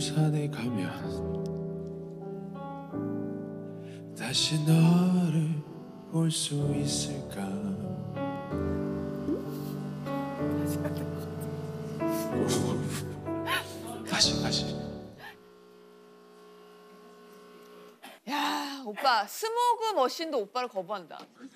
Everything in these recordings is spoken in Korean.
부산에 가면 다시 너를 볼 수 있을까? 다시. 야, 오빠 스모그 머신도 오빠를 거부한다.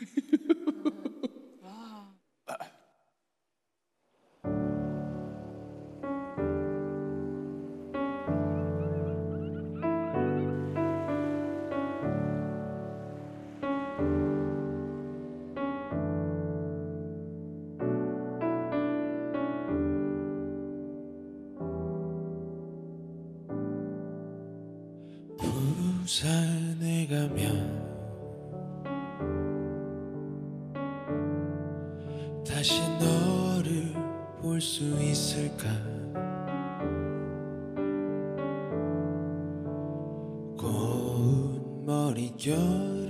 부산에 가면 다시 너를 볼 수 있을까? 고운 머릿결을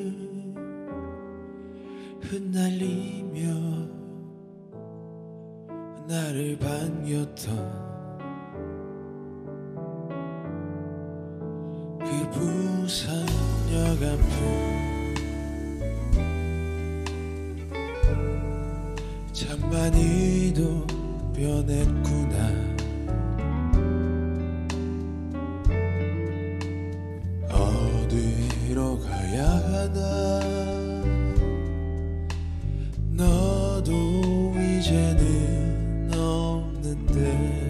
흩날리며 나를 반겼던 그 부산역 앞을 참 많이도 변했구나. 어디로 가야 하나? 너도 이제는 없는데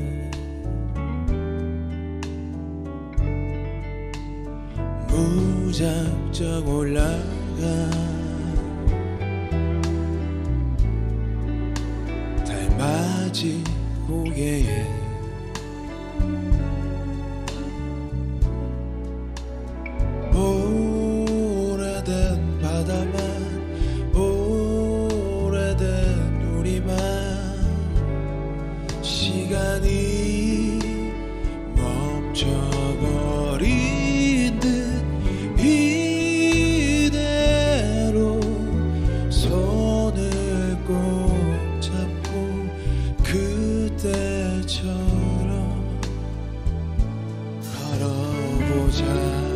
무작정 올라가 달맞이 고개에 오래된 바다만 오래된 우리만 시간이 멈춰버린 듯 이대로 손을 꼭 잡고 그때처럼 걸어보자.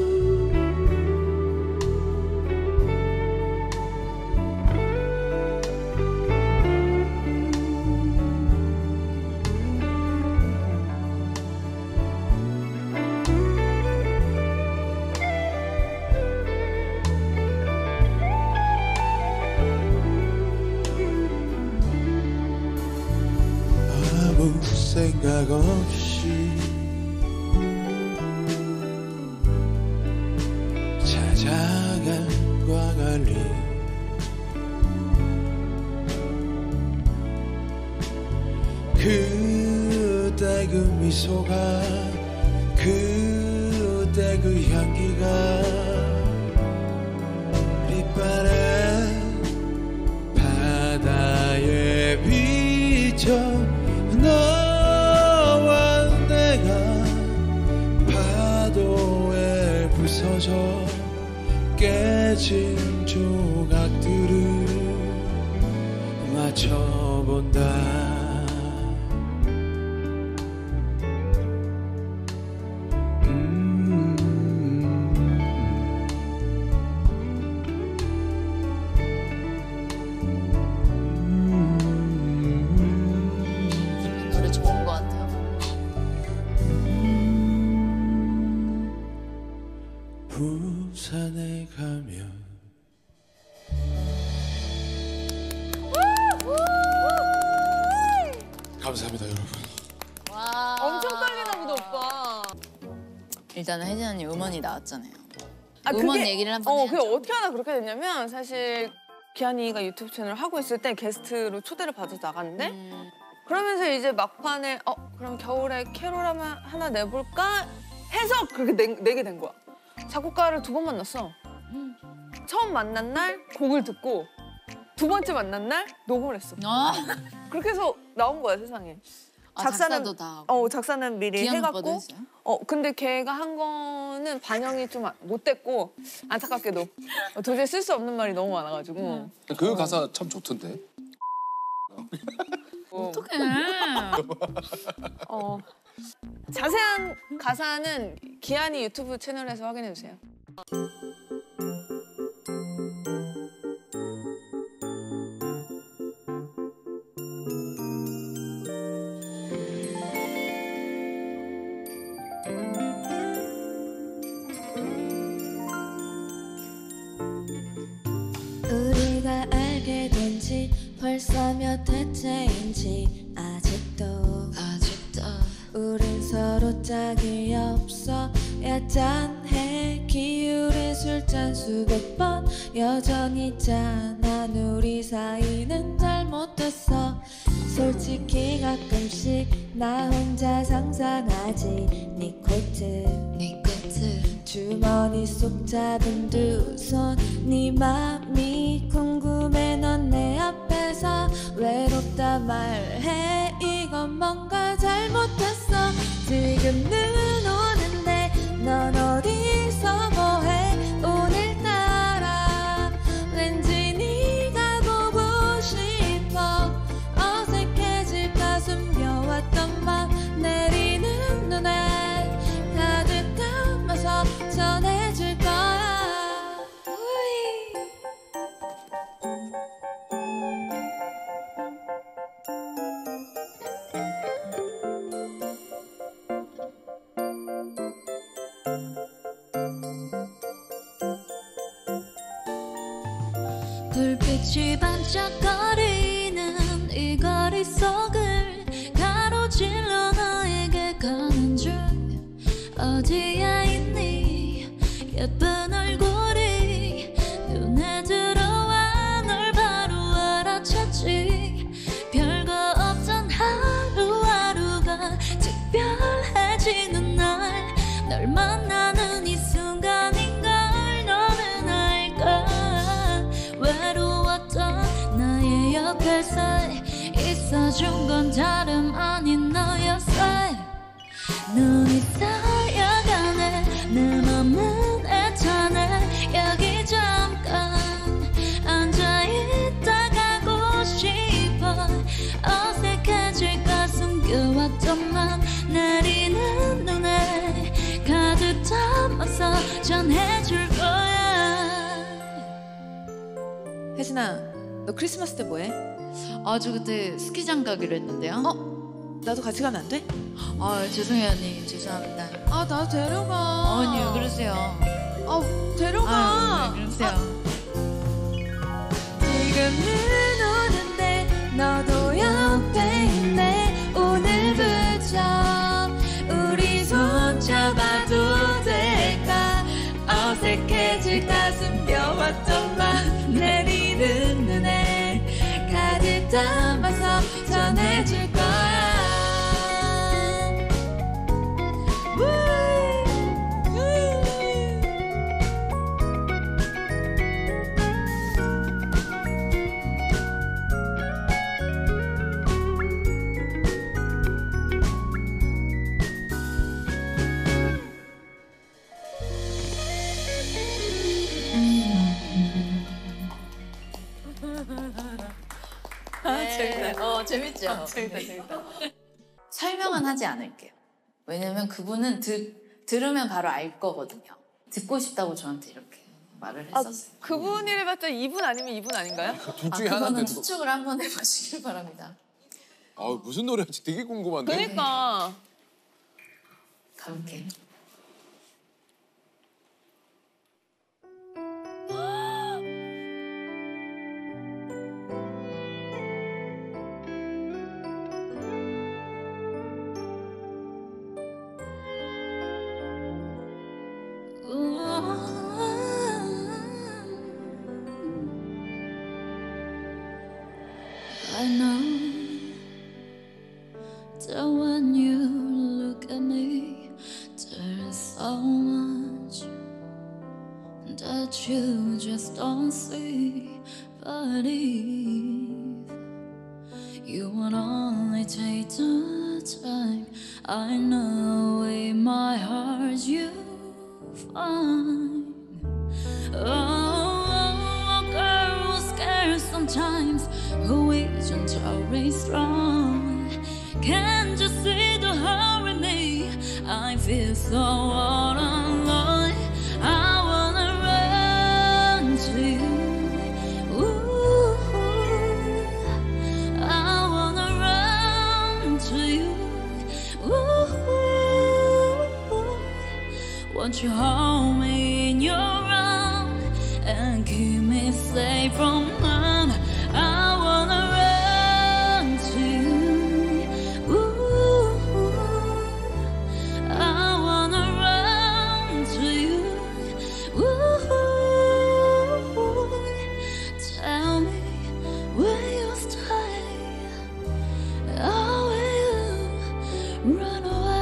아무 생각 없이 찾아간 광안리 그때 그 미소가 그때 그 향기가 빛바래 바다에 비쳐 너와 내가 파도에 부서져 깨진 조각들을 맞춰본다. 노래 좋은 것 같아요. 부산에 가면 감사합니다 여러분. 와. 엄청 떨리나 보다 오빠. 일단은 혜진 언니 음원이 나왔잖아요. 아, 음원 그게- 얘기를 한번 해야죠. 그게 어떻게 하나 그렇게 됐냐면 사실 기한이가 유튜브 채널을 하고 있을 때 게스트로 초대를 받아서 나갔는데 그러면서 이제 막판에 그럼 겨울에 캐롤 하나 내볼까 해서 그렇게 내게 된 거야. 작곡가를 2번 만났어. 처음 만난 날 곡을 듣고 2번째 만난 날 녹음을 했어. 아, 그렇게 해서 나온 거야 세상에. 작사도 다 하고. 작사는 미리 기한 오빠도 해갖고. 했어요? 근데 걔가 한 거는 반영이 좀 못 됐고 안타깝게도 도저히 쓸 수 없는 말이 너무 많아가지고. 그 가사 참 좋던데. 어떡해. 자세한 가사는 기한이 유튜브 채널에서 확인해 주세요. 우리가 알게 된 지 벌써 몇 해째인지 아직도 우린 서로 짝이 없어야 짠해. 기울인 술잔 수백 번 여전히 짠한 우리 사이는 잘못됐어. 솔직히 가끔씩 나 혼자 상상하지. 네 코트 주머니 속 잡은 두 손 네 맘이 궁금해. 넌 내 앞에서 외롭다 말해. 이건 뭔가 잘못했어. 지금 눈 오는데 넌 어디서 뭐해. 오늘따라 왠지 네가 보고 싶어. 어색해질까 숨겨왔던 맘 내리는 눈에 가득 담아서 전해줄 거야. 불빛이 반짝거리는 이 거리 속을 가로질러 너에게 가는 중. 어디에 있니 예쁜 얼굴이 눈에 들어와. 널 바로 알아챘지. 별거 없던 하루하루가 특별해지는 날. 널 만나는 이 순간인 걸 너는 알까. 외로웠던 나의 옆에서 있어준 건 다름 아닌 너였어. 눈이 쌓여가네. 내 맘은 애타네. 여기 잠깐 앉아있다 가고 싶어. 어색해질까 숨겨왔던 맘 내리는 눈에 가득 담아서 전해줄 거야. 혜진아, 너 크리스마스 때 뭐해? 아주 그때 스키장 가기로 했는데요. 나도 같이 가면 안 돼? 아 죄송해요 언니. 죄송합니다. 아, 나 데려가. 언니 왜 그러세요? 아, 데려가. 아, 왜 그러세요? 지금 눈 오는데 너도 옆에 있네. 오늘부터 우리 손잡아도 될까. 어색해질까 숨겨왔던 맘 내리는 눈에 가득 담아서 전해줄 거야. 재밌다. 재밌죠? 재밌다. 설명은 하지 않을게요. 왜냐면 그분은 들으면 바로 알 거거든요. 듣고 싶다고 저한테 이렇게 말을 했었어요. 그분이래봤자 이분 아니면 이분 아닌가요? 둘 중에 그거는 하나인데. 추측을 한번 해보시길 바랍니다. 무슨 노래인지 되게 궁금한데. 그러니까. 가볼게요. I know that when you look at me, there's so much that you just don't see. But if you would only take the time, I know in my heart you find. Oh, girl, scared sometimes, who isn't always strong. Can't you see the heart in me? so all alone. I wanna run to you. Ooh, I wanna run to you. Ooh, won't you hold me in your arms and keep me safe from harm? I wanna run to you. Ooh, I wanna run to you. Ooh, tell me, will you stay? Or will you run away?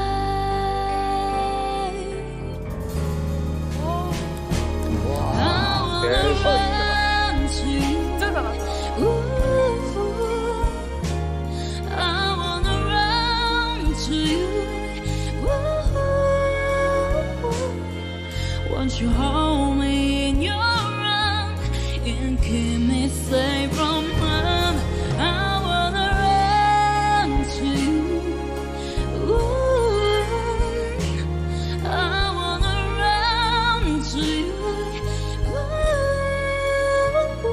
I wanna run to you. 진짜 잘한다. Ooh, I wanna run to you. Ooh, won't you hold me in your arms and keep me safe from harm? I wanna run to you. Ooh, I wanna run to you. Ooh,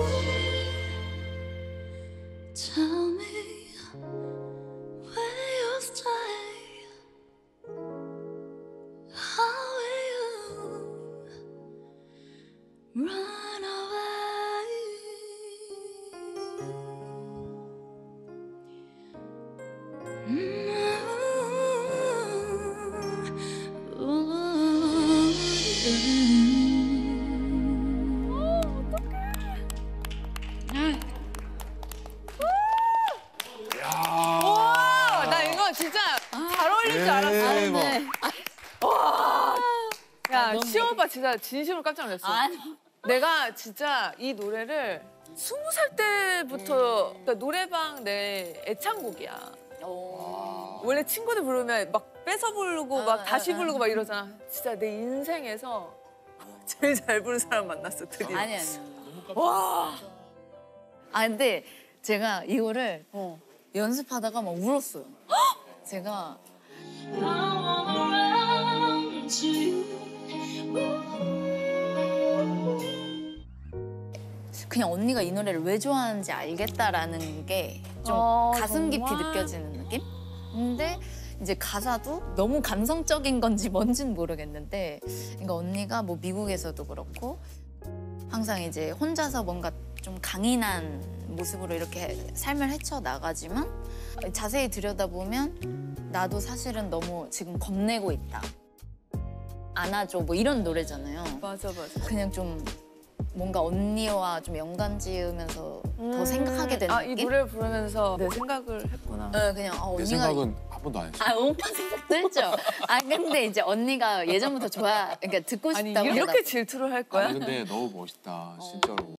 tell me, will you stay? How will you run away? 와, 나 이거 진짜 잘 어울릴 줄 알았어. 네. 야, 시호 오빠 진짜 진심으로 깜짝 놀랐어. 아니. 내가 진짜 이 노래를 20살 때부터 그러니까 노래방 내 애창곡이야. 원래 친구들 부르면 막 뺏어 부르고 막 다시 부르고 막 이러잖아. 진짜 내 인생에서 제일 잘 부르는 사람 만났어, 드디어. 아니. 와. 아 근데 제가 이거를 연습하다가 막 울었어요. 제가 I wanna run to you. 그냥 언니가 이 노래를 왜 좋아하는지 알겠다라는 게 좀 가슴 깊이 정말? 느껴지는 느낌? 근데 이제 가사도 너무 감성적인 건지 뭔지는 모르겠는데 그러니까 언니가 뭐 미국에서도 그렇고 항상 이제 혼자서 뭔가 좀 강인한 모습으로 이렇게 삶을 헤쳐나가지만 자세히 들여다보면 나도 사실은 너무 지금 겁내고 있다. 안아줘 뭐 이런 노래잖아요. 맞아, 맞아. 그냥 좀 뭔가 언니와 좀 연관 지으면서 더 생각하게 되는 이 느낌? 노래를 부르면서 내 생각을 했구나. 네, 그냥 내 언니가 생각은 한 번도 안 했어. 오빠 생각도 했죠. 근데 이제 언니가 예전부터 그러니까 듣고 아니, 싶다고 이렇게 질투를 할 거야? 아니 근데 너무 멋있다 진짜로.